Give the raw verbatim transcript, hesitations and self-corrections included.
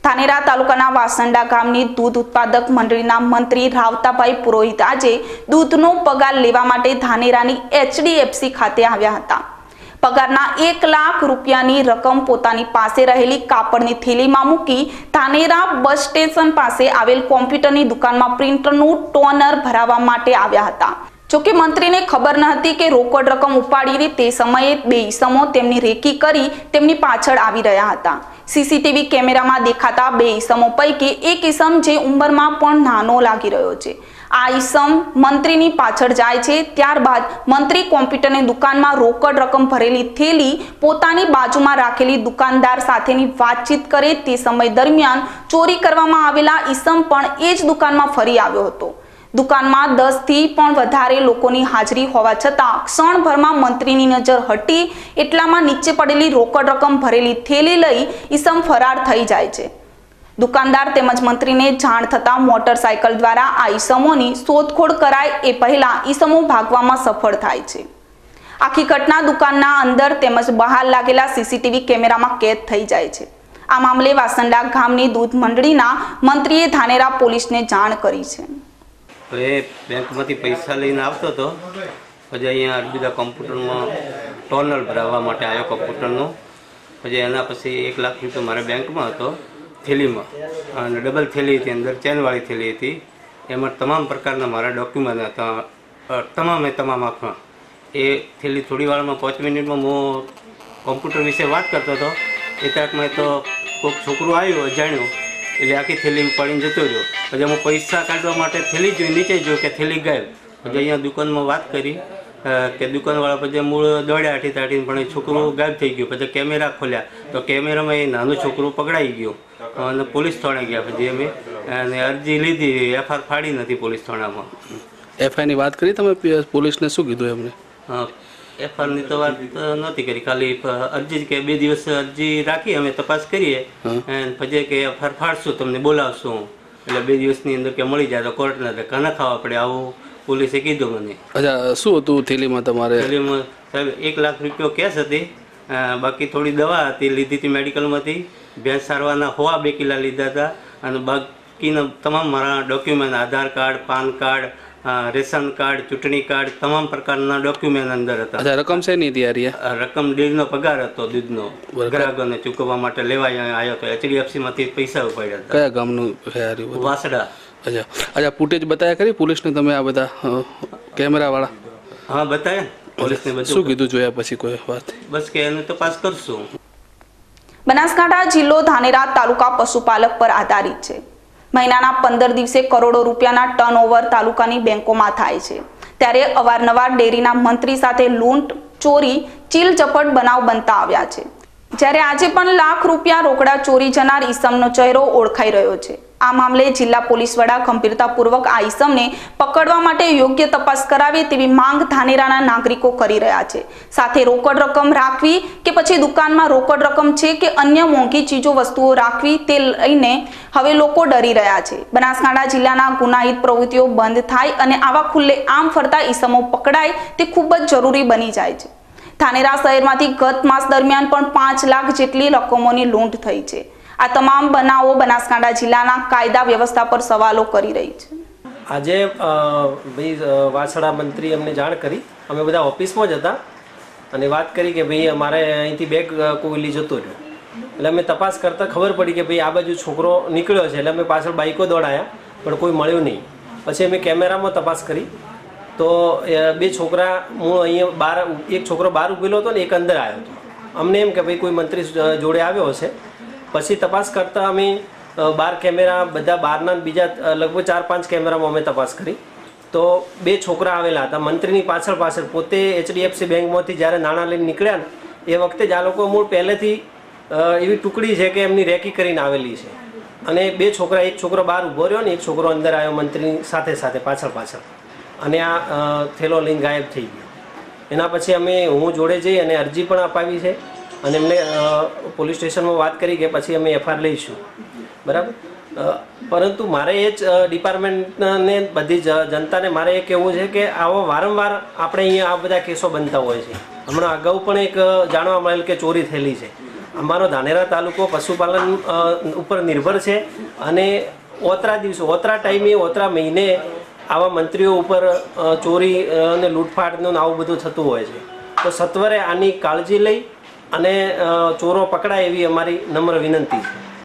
ધાનેરા તાલુકાના વાસંડા ગામની દૂધ ઉત્પાદક મંડળીના મંત્રી રાવતાભાઈ પુરોહિત આજે દૂધનો પગાર લેવા માટે ધાનેરાની એચડીએફસી ખાતે આવ્યા હતા। પગારના એક લાખ રૂપિયાની રકમ પોતાની પાસે રહેલી કાપડની થેલીમાં મૂકી ધાનેરા બસ સ્ટેશન પાસે આવેલ કોમ્પ્યુટરની દુકાનમાં પ્રિન્ટરનું ટોનર ભરાવવા માટે આવ્યા હતા। જોકે મંત્રીને ખબર ન હતી કે રોકડ રકમ ઉપાડીને તે સમયે બે ઈસમો તેમની રેકી કરી તેમની પાછળ આવી રહ્યા હતા। સીસીટીવી કેમેરામાં દેખાતા બે ઈસમો પૈકી એક ઈસમ જે ઉંમરમાં પણ નાનો લાગી રહ્યો છે। આ ઈસમ મંત્રીની પાછળ જાય છે। ત્યારબાદ મંત્રી કોમ્પ્યુટરની દુકાનમાં રોકડ રકમ ભરેલી થેલી પોતાની બાજુમાં રાખેલી દુકાનદાર સાથેની વાતચીત કરે તે સમય દરમિયાન ચોરી કરવામાં આવેલા ઈસમ પણ એ જ દુકાનમાં ફરી આવ્યો હતો। દુકાનમાં દસ થી પણ વધારે લોકોની હાજરી હોવા છતાં ક્ષણભરમાં મંત્રીની નજર હટી એટલામાં નીચે પડેલી રોકડ રકમ ભરેલી થેલી લઈ ઈસમ ફરાર થઈ જાય છે। દુકાનદાર તેમજ મંત્રીને જાણ થતાં મોટરસાયકલ દ્વારા આ ઈસમોની શોધખોળ કરાય એ પહેલા ઈસમો ભાગવામાં સફળ થાય છે। આખી ઘટના દુકાનના અંદર તેમજ બહાર લાગેલા સીસીટીવી કેમેરામાં કેદ થઈ જાય છે। આ મામલે વાસંડા ગામની દૂધ મંડળીના મંત્રીએ ધાનેરા પોલીસને જાણ કરી છે। એ બેંકમાંથી પૈસા લઈને આવતો હતો, પછી અહીંયા અરબીદા કોમ્પ્યુટરમાં ટોનર ભરાવવા માટે આવ્યો કોમ્પ્યુટરનો। પછી એના પછી એક લાખ રૂપિયા મારા બેંકમાં હતો થેલીમાં, અને ડબલ થેલી હતી, અંદર ચેનવાળી થેલી હતી। એમાં તમામ પ્રકારના મારા ડોક્યુમેન્ટ હતા, તમામે તમામ આંખમાં। એ થેલી થોડી વારમાં પાંચ મિનિટમાં હું કોમ્પ્યુટર વિશે વાત કરતો હતો, એ તકમાં તો કોઈક છોકરું આવ્યું અજાણ્યું, એટલે આખી થેલી ઉપાડીને જતો રહ્યો। પછી હું પૈસા કાઢવા માટે થેલી જોઈ નીચે જોયું કે થેલી ગાયબ। પછી અહીંયા દુકાનમાં વાત કરી કે દુકાનવાળા પછી મૂળ દોડ્યા આઠી તાઠીને, પણ એ છોકરું ગાયબ થઈ ગયું। પછી કેમેરા ખોલ્યા તો કેમેરામાં એ નાનું છોકરું પકડાઈ ગયું અને પોલીસ થાણે ગયા। પછી અમે અને અરજી લીધી, એફઆર ફાડી નથી પોલીસ થાણામાં। એફઆઈની વાત કરી તમે પોલીસને શું કીધું એમને? હા, એફઆરની તો વાત નહોતી કરી, ખાલી અરજી કે બે દિવસ અરજી રાખી અમે તપાસ કરીએ, પછી કે એફઆર ફાડશું તમને બોલાવશું, એટલે બે દિવસની અંદર કે મળી જાય તો કોર્ટના ધક્કા ન ખાવા પડે, આવું પોલીસે કીધું મને। અચ્છા, શું હતું થેલીમાં તમારે? થેલીમાં સાહેબ એક લાખ રૂપિયો કેશ હતી, બાકી થોડી દવા હતી લીધી હતી મેડિકલમાંથી, ભેંસ સારવારના હોવા બે કિલા લીધા હતા, અને બાકીના તમામ મારા document Aadhaar card, PAN card, ration card, ચૂંટણી કાર્ડ, તમામ પ્રકારના ડોક્યુમેન્ટ અંદર હતા। અચ્છા, રકમ શેની હતી યાર? રકમ દૂધનો પગાર હતો, દૂધનો ગ્રાહકોને ચૂકવવા માટે લેવા આવ્યો હતો, એચડીએફસી માંથી પૈસા ઉપાડ્યા હતા। કયા ગામનું? વાસડા। અચ્છા અચ્છા, ફૂટેજ બતાવ્યા ખરી પોલીસને તમે આ બધા કેમેરા વાળા? હા, બતાવ્યા પોલીસને બધું। શું કીધું જોયા પછી કોઈ વાત? બસ કે એની તપાસ કરશું। બનાસકાંઠા જિલ્લો ધાનેરા તાલુકા પશુપાલક પર આધારિત છે। મહિનાના પંદર દિવસે કરોડો રૂપિયાના ટર્નઓવર તાલુકાની બેંકોમાં થાય છે, ત્યારે અવારનવાર ડેરીના મંત્રી સાથે લૂંટ, ચોરી, ચીલ ચપટ બનાવ બનતા આવ્યા છે। જ્યારે આજે પણ લાખ રૂપિયા રોકડા ચોરી જનાર ઈસમનો ચહેરો ઓળખાઈ રહ્યો છે। આ મામલે જિલ્લા પોલીસ વડા ગંભીરતાપૂર્વક આ ઈસમને પકડવા માટે યોગ્ય તપાસ કરાવે તેવી માંગ ધાનેરાના નાગરિકો કરી રહ્યા છે। સાથે રોકડ રકમ રાખવી કે પછી દુકાનમાં રોકડ રકમ છે કે અન્ય મોંઘી ચીજો વસ્તુઓ રાખવી તે લઈને હવે લોકો ડરી રહ્યા છે। બનાસકાંઠા જિલ્લાના ગુનાહિત પ્રવૃત્તિઓ બંધ થાય અને આવા ખુલ્લે આમ ફરતા ઈસમો પકડાય તે ખૂબ જ જરૂરી બની જાય છે। ધાનેરા શહેરમાંથી ગત માસ દરમિયાન પણ પાંચ લાખ જેટલી રકમોની લૂંટ થઈ છે। આ તમામ બનાવો બનાસકાંઠા જિલ્લાના કાયદા વ્યવસ્થા પર સવાલો કરી રહી છે। આજે ભાઈ વાસડા મંત્રી અમને જાણ કરી, અમે બધા ઓફિસમાં જ હતા અને વાત કરી કે ભાઈ અમારે અહીંથી બેગ કોઈ લઈ જતો રહ્યો, એટલે અમે તપાસ કરતાં ખબર પડી કે ભાઈ આ બાજુ છોકરો નીકળ્યો છે, એટલે અમે પાછળ બાઇકો દોડાયા પણ કોઈ મળ્યું નહીં। પછી અમે કેમેરામાં તપાસ કરી તો બે છોકરા, હું અહીંયા બહાર, એક છોકરો બહાર ઊભેલો હતો ને એક અંદર આવ્યો હતો। અમને એમ કે ભાઈ કોઈ મંત્રી જોડે આવ્યો હશે। પછી તપાસ કરતાં અમે બાર કેમેરા બધા બહારના બીજા લગભગ ચાર પાંચ કેમેરામાં અમે તપાસ કરી તો બે છોકરા આવેલા હતા મંત્રીની પાછળ પાછળ। પોતે એચડીએફસી બેંકમાંથી જ્યારે નાણાં લઈને નીકળ્યા ને એ વખતે જ આ લોકો મૂળ પહેલેથી એવી ટુકડી છે કે એમની રેકી કરીને આવેલી છે, અને બે છોકરા, એક છોકરો બહાર ઊભો રહ્યો ને એક છોકરો અંદર આવ્યો મંત્રીની સાથે સાથે પાછળ પાછળ, અને આ થેલો લઈને ગાયબ થઈ ગયો। એના પછી અમે હું જોડે જઈ અને અરજી પણ અપાવી છે અને એમને પોલીસ સ્ટેશનમાં વાત કરી કે પછી અમે એફઆઈઆર લઈશું, બરાબર। પરંતુ મારે એ જ ડિપાર્ટમેન્ટને બધી જનતાને મારે એ કહેવું છે કે આવો વારંવાર આપણે અહીંયા આ બધા કેસો બનતા હોય છે। હમણાં અગાઉ પણ એક જાણવા મળેલ કે ચોરી થયેલી છે, અમારો ધાનેરા તાલુકો પશુપાલન અ, ઉપર નિર્ભર છે અને ઓતરા દિવસો ઓતરા ટાઈમે ઓતરા મહિને આવા મંત્રીઓ ઉપર અ, ચોરી અ, અને લૂંટફાટનું આવું બધું થતું હોય છે. તો સત્વરે આની કાળજી લઈ અને અ, ચોરો પકડાય એવી અમારી નમ્ર વિનંતી છે.